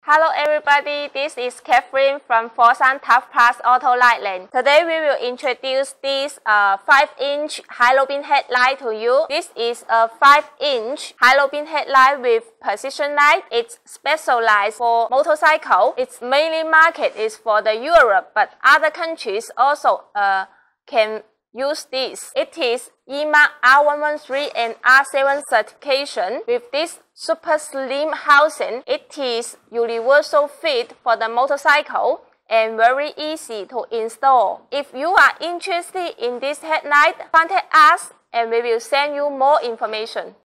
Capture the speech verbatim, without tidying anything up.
Hello everybody, this is Catherine from Fosun Tuffplus Auto Light Lens. Today we will introduce this uh, five inch halogen headlight to you. This is a five inch halogen headlight with precision light. It's specialized for motorcycle. Its mainly market is for the Europe, but other countries also uh, can use this. It is E M A R one thirteen and R seven certification. With this super slim housing, it is universal fit for the motorcycle and very easy to install. If you are interested in this headlight, contact us and we will send you more information.